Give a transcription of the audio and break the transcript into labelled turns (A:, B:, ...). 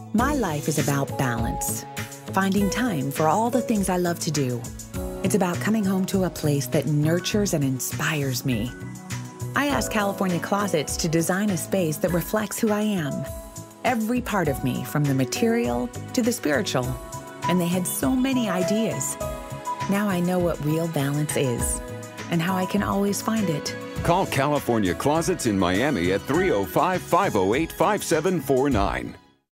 A: My life is about balance, finding time for all the things I love to do. It's about coming home to a place that nurtures and inspires me. I asked California Closets to design a space that reflects who I am. Every part of me, from the material to the spiritual. And they had so many ideas. Now I know what real balance is and how I can always find it.
B: Call California Closets in Miami at 305-508-5749.